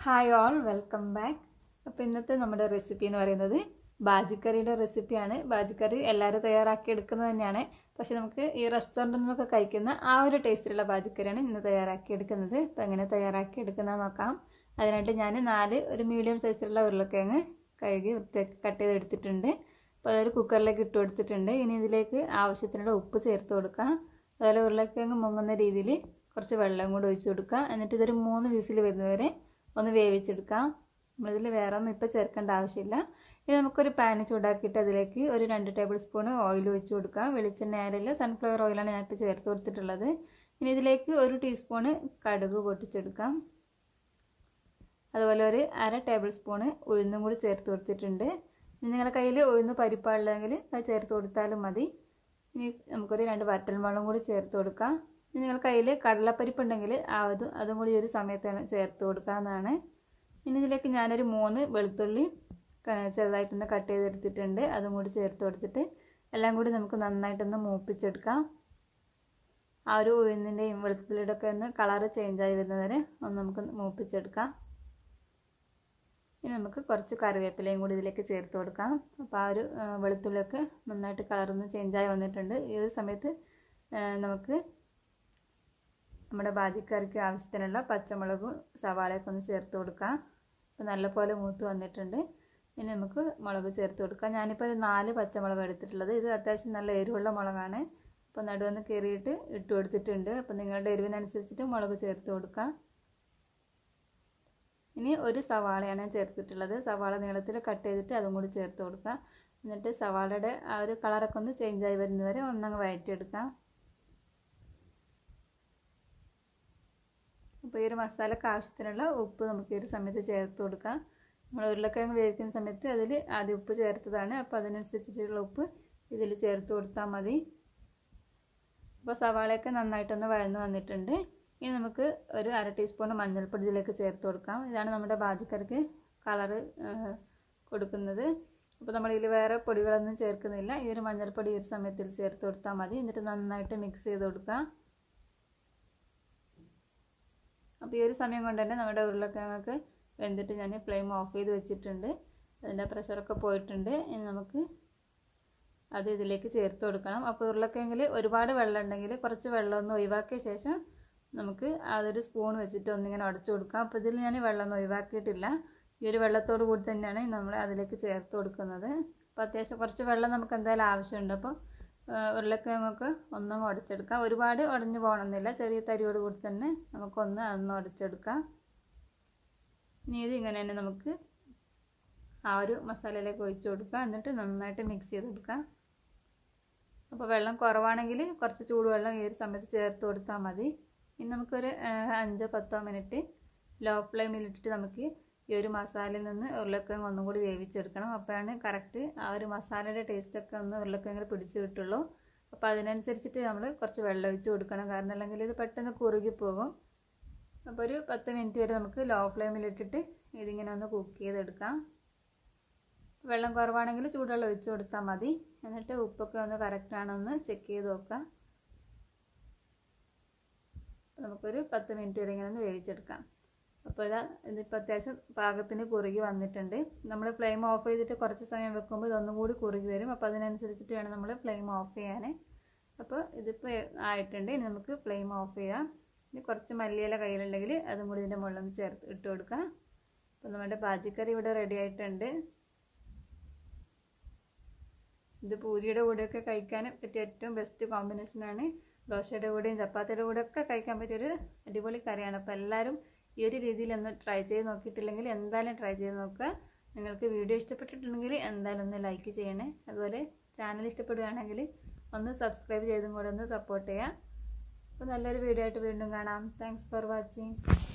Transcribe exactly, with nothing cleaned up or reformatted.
Hi all welcome back. അപ്പോൾ ഇന്നത്തെ നമ്മുടെ റെസിപ്പി എന്ന് പറയുന്നത് ബാജിക്കറിയുടെ റെസിപ്പിയാണ്. ബാജിക്കറി എല്ലാവരും തയ്യാറാക്കി എടുക്കുന്നത് തന്നെയാണ്, പക്ഷെ നമുക്ക് ഈ റെസ്റ്റോറൻറ്റിൽ നിന്നൊക്കെ കഴിക്കുന്ന ആ ഒരു ടേസ്റ്റിലുള്ള ബാജിക്കറിയാണ് ഇന്ന് തയ്യാറാക്കി എടുക്കുന്നത്. അപ്പോൾ എങ്ങനെ തയ്യാറാക്കി എടുക്കുന്നത് നോക്കാം. അതിനായിട്ട് ഞാൻ നാല് ഒരു മീഡിയം സൈസിലുള്ള ഉരുളക്കിഴങ്ങ് കഴുകി വൃത്തിയാക്കി കട്ട് ചെയ്ത് എടുത്തിട്ടുണ്ട്. അപ്പോൾ അതൊരു കുക്കറിലേക്ക് ഇട്ട് കൊടുത്തിട്ടുണ്ട്. ഇനി ഇതിലേക്ക് ആവശ്യത്തിനുള്ള ഉപ്പ് ചേർത്ത് കൊടുക്കാം. അതുപോലെ ഉരുളക്കിഴങ്ങ് മുങ്ങുന്ന രീതിയിൽ കുറച്ച് വെള്ളം കൂടി ഒഴിച്ച് കൊടുക്കുക. എന്നിട്ട് ഇതൊരു മൂന്ന് വിസിൽ വരുന്നവരെ ഒന്ന് വേവിച്ചെടുക്കാം. നമ്മളിതിൽ വേറെ ഒന്നും ഇപ്പോൾ ചേർക്കേണ്ട ആവശ്യമില്ല. ഇനി നമുക്കൊരു പാന് ചൂടാക്കിയിട്ട് അതിലേക്ക് ഒരു രണ്ട് ടേബിൾ സ്പൂൺ ഓയിൽ ഒഴിച്ച് കൊടുക്കാം. വെളിച്ചെണ്ണ ആയാലില്ല, സൺഫ്ലവർ ഓയിലാണ് ഞാനിപ്പോൾ ചേർത്ത് കൊടുത്തിട്ടുള്ളത്. ഇനി ഇതിലേക്ക് ഒരു ടീസ്പൂണ് കടുക് പൊട്ടിച്ചെടുക്കാം. അതുപോലെ ഒരു അര ടേബിൾ സ്പൂണ് ഉഴുന്നും കൂടി ചേർത്ത് കൊടുത്തിട്ടുണ്ട്. ഇനി നിങ്ങളുടെ കയ്യിൽ ഉഴുന്ന് പരിപ്പാളുണ്ടെങ്കിൽ അത് ചേർത്ത് കൊടുത്താലും മതി. ഇനി നമുക്കൊരു രണ്ട് വറ്റൽമുളകും കൂടി ചേർത്ത് കൊടുക്കാം. ഇനി നിങ്ങളുടെ കയ്യിൽ കടലപ്പരിപ്പ് ഉണ്ടെങ്കിൽ അതും അതും കൂടി ഒരു സമയത്താണ് ചേർത്ത് കൊടുക്കാവുന്നതാണ്. ഇനി ഇതിലേക്ക് ഞാനൊരു മൂന്ന് വെളുത്തുള്ളി ചെറുതായിട്ടൊന്ന് കട്ട് ചെയ്തെടുത്തിട്ടുണ്ട്. അതും കൂടി ചേർത്ത് കൊടുത്തിട്ട് എല്ലാം കൂടി നമുക്ക് നന്നായിട്ടൊന്ന് മൂപ്പിച്ചെടുക്കാം. ആ ഒരു ഉഴുന്നിൻ്റെയും വെളുത്തുള്ളിയുടെ ഒക്കെ ഒന്ന് കളറ് ചേഞ്ചായി വരുന്നവരെ ഒന്ന് നമുക്ക് മൂപ്പിച്ചെടുക്കാം. ഇനി നമുക്ക് കുറച്ച് കറിവേപ്പിലയും കൂടി ഇതിലേക്ക് ചേർത്ത് കൊടുക്കാം. അപ്പോൾ ആ ഒരു വെളുത്തുള്ളിയൊക്കെ നന്നായിട്ട് കളറൊന്ന് ചേഞ്ചായി വന്നിട്ടുണ്ട്. ഈ ഒരു സമയത്ത് നമുക്ക് നമ്മുടെ ബാജിക്കറിക്ക് ആവശ്യത്തിനുള്ള പച്ചമുളകും സവാളയൊക്കെ ഒന്ന് ചേർത്ത് കൊടുക്കാം. അപ്പോൾ നല്ലപോലെ മൂത്ത് വന്നിട്ടുണ്ട്. ഇനി നമുക്ക് മുളക് ചേർത്ത് കൊടുക്കാം. ഞാനിപ്പോൾ ഒരു നാല് പച്ചമുളക് എടുത്തിട്ടുള്ളത്. ഇത് അത്യാവശ്യം നല്ല എരിവുള്ള മുളകാണ്. അപ്പോൾ നടുവൊന്ന് കീറിയിട്ട് ഇട്ട് കൊടുത്തിട്ടുണ്ട്. അപ്പോൾ നിങ്ങളുടെ എരിവിനനുസരിച്ചിട്ട് മുളക് ചേർത്ത് കൊടുക്കാം. ഇനി ഒരു സവാളയാണ് ഞാൻ ചേർത്തിട്ടുള്ളത്. സവാള നീളത്തിൽ കട്ട് ചെയ്തിട്ട് അതും കൂടി ചേർത്ത് കൊടുക്കാം. എന്നിട്ട് സവാളയുടെ ആ ഒരു കളറൊക്കെ ഒന്ന് ചേഞ്ചായി വരുന്നവരെ ഒന്നങ്ങ് വഴറ്റിയെടുക്കാം. അപ്പോൾ ഈ ഒരു മസാലയ്ക്ക് ആവശ്യത്തിനുള്ള ഉപ്പ് നമുക്ക് ഈ ഒരു സമയത്ത് ചേർത്ത് കൊടുക്കാം. നമ്മൾ ഉരുളക്കിഴങ്ങ് വേവിക്കുന്ന സമയത്ത് അതിൽ ആദ്യം ഉപ്പ് ചേർത്തതാണ്. അപ്പോൾ അതിനനുസരിച്ചിട്ടുള്ള ഉപ്പ് ഇതിൽ ചേർത്ത് കൊടുത്താൽ മതി. അപ്പോൾ സവാളയൊക്കെ നന്നായിട്ടൊന്ന് വഴന്ന് വന്നിട്ടുണ്ട്. ഇനി നമുക്ക് ഒരു അര ടീസ്പൂൺ മഞ്ഞൾപ്പൊടി ഇതിലേക്ക് ചേർത്ത് കൊടുക്കാം. ഇതാണ് നമ്മുടെ ബാജിക്കറിക്ക് കളറ് കൊടുക്കുന്നത്. അപ്പോൾ നമ്മളിതിൽ വേറെ പൊടികളൊന്നും ചേർക്കുന്നില്ല. ഈ ഒരു മഞ്ഞൾപ്പൊടി ഈ ഒരു സമയത്തിൽ ചേർത്ത് കൊടുത്താൽ മതി. എന്നിട്ട് നന്നായിട്ട് മിക്സ് ചെയ്ത് കൊടുക്കാം. അപ്പോൾ ഈ ഒരു സമയം കൊണ്ട് തന്നെ നമ്മുടെ ഉരുളക്കിഴങ്ങൊക്കെ വെന്തിട്ട് ഞാൻ ഫ്ലെയിം ഓഫ് ചെയ്ത് വെച്ചിട്ടുണ്ട്. അതിൻ്റെ പ്രഷറൊക്കെ പോയിട്ടുണ്ട്. ഇനി നമുക്ക് അത് ഇതിലേക്ക് ചേർത്ത് കൊടുക്കണം. അപ്പോൾ ഉരുളക്കിഴങ്ങിൽ ഒരുപാട് വെള്ളം ഉണ്ടെങ്കിൽ കുറച്ച് വെള്ളം ഒന്ന് ഒഴിവാക്കിയ ശേഷം നമുക്ക് അതൊരു സ്പൂൺ വെച്ചിട്ട് ഒന്നിങ്ങനെ ഉടച്ചു കൊടുക്കാം. അപ്പോൾ ഇതിൽ ഞാൻ വെള്ളമൊന്നും ഒഴിവാക്കിയിട്ടില്ല. ഈ ഒരു വെള്ളത്തോട് കൂടി തന്നെയാണ് നമ്മൾ അതിലേക്ക് ചേർത്ത് കൊടുക്കുന്നത്. അപ്പോൾ അത്യാവശ്യം കുറച്ച് വെള്ളം നമുക്ക് എന്തായാലും ആവശ്യമുണ്ട്. അപ്പോൾ ഉരുളക്കിഴങ്ങൊക്കെ ഒന്നും ഉടച്ചെടുക്കാം. ഒരുപാട് ഉടഞ്ഞു പോകണമെന്നില്ല. ചെറിയ തരിയോട് കൂടി തന്നെ നമുക്കൊന്ന് അതൊന്ന് ഉടച്ചെടുക്കാം. ഇനി ഇത് ഇങ്ങനെ തന്നെ നമുക്ക് ആ ഒരു മസാലയിലേക്ക് ഒഴിച്ചു കൊടുക്കാം. എന്നിട്ട് നന്നായിട്ട് മിക്സ് ചെയ്ത് കൊടുക്കാം. അപ്പോൾ വെള്ളം കുറവാണെങ്കിൽ കുറച്ച് ചൂടുവെള്ളം ഈ ഒരു സമയത്ത് ചേർത്ത് കൊടുത്താൽ മതി. ഇനി നമുക്കൊരു അഞ്ചോ പത്തോ മിനിറ്റ് ലോ ഫ്ലെയിമിലിട്ടിട്ട് നമുക്ക് ഈ ഒരു മസാലയിൽ നിന്ന് ഉരുളക്കിഴങ്ങ് ഒന്നും കൂടി വേവിച്ചെടുക്കണം. അപ്പോഴാണ് കറക്റ്റ് ആ ഒരു മസാലയുടെ ടേസ്റ്റൊക്കെ ഒന്ന് ഉരുളക്കിഴങ്ങിൽ പിടിച്ച് കിട്ടുള്ളൂ. അപ്പോൾ അതിനനുസരിച്ചിട്ട് നമ്മൾ കുറച്ച് വെള്ളം ഒഴിച്ച് കൊടുക്കണം. കാരണം അല്ലെങ്കിൽ ഇത് പെട്ടെന്ന് കുറുകിപ്പോകും. അപ്പോൾ ഒരു പത്ത് മിനിറ്റ് വരെ നമുക്ക് ലോ ഫ്ലെയിമിലിട്ടിട്ട് ഇതിങ്ങനെ ഒന്ന് കുക്ക് ചെയ്തെടുക്കാം. വെള്ളം കുറവാണെങ്കിൽ ചൂടുവെള്ളം ഒഴിച്ച് കൊടുത്താൽ മതി. എന്നിട്ട് ഉപ്പൊക്കെ ഒന്ന് കറക്റ്റാണോ എന്ന് ചെക്ക് ചെയ്ത് നോക്കാം. നമുക്കൊരു പത്ത് മിനിറ്റ് വരെ ഇങ്ങനെ ഒന്ന് വേവിച്ചെടുക്കാം. അപ്പോൾ ഇതാ ഇതിപ്പോൾ അത്യാവശ്യം പാകത്തിന് കുറുകി വന്നിട്ടുണ്ട്. നമ്മൾ ഫ്ലെയിം ഓഫ് ചെയ്തിട്ട് കുറച്ച് സമയം വെക്കുമ്പോൾ ഇതൊന്നും കൂടി കുറുകി വരും. അപ്പോൾ അതിനനുസരിച്ചിട്ട് വേണം നമ്മൾ ഫ്ലെയിം ഓഫ് ചെയ്യാൻ. അപ്പോൾ ഇതിപ്പോൾ ആയിട്ടുണ്ട്. ഇനി നമുക്ക് ഫ്ലെയിം ഓഫ് ചെയ്യാം. ഇനി കുറച്ച് മല്ലിയില കയ്യിലുണ്ടെങ്കിൽ അതും കൂടി ഇതിൻ്റെ മുകളിൽ ചേർത്ത് ഇട്ട് കൊടുക്കാം. അപ്പോൾ നമ്മുടെ ബാജിക്കറി ഇവിടെ റെഡി ആയിട്ടുണ്ട്. ഇത് പൂരിയുടെ കൂടെയൊക്കെ കഴിക്കാൻ പറ്റിയ ഏറ്റവും ബെസ്റ്റ് കോമ്പിനേഷനാണ്. ദോശയുടെ കൂടെയും ചപ്പാത്തിയുടെ കൂടെയൊക്കെ കഴിക്കാൻ പറ്റിയൊരു അടിപൊളി കറിയാണ്. അപ്പോൾ എല്ലാവരും ഈ ഒരു രീതിയിൽ ഒന്ന് ട്രൈ ചെയ്ത് നോക്കിയിട്ടില്ലെങ്കിൽ എന്തായാലും ട്രൈ ചെയ്ത് നോക്കുക. നിങ്ങൾക്ക് വീഡിയോ ഇഷ്ടപ്പെട്ടിട്ടുണ്ടെങ്കിൽ എന്തായാലും ഒന്ന് ലൈക്ക് ചെയ്യണേ. അതുപോലെ ചാനൽ ഇഷ്ടപ്പെടുകയാണെങ്കിൽ ഒന്ന് സബ്സ്ക്രൈബ് ചെയ്തും കൂടെ ഒന്ന് സപ്പോർട്ട് ചെയ്യുക. അപ്പോൾ നല്ലൊരു വീഡിയോ ആയിട്ട് വീണ്ടും കാണാം. Thanks for watching.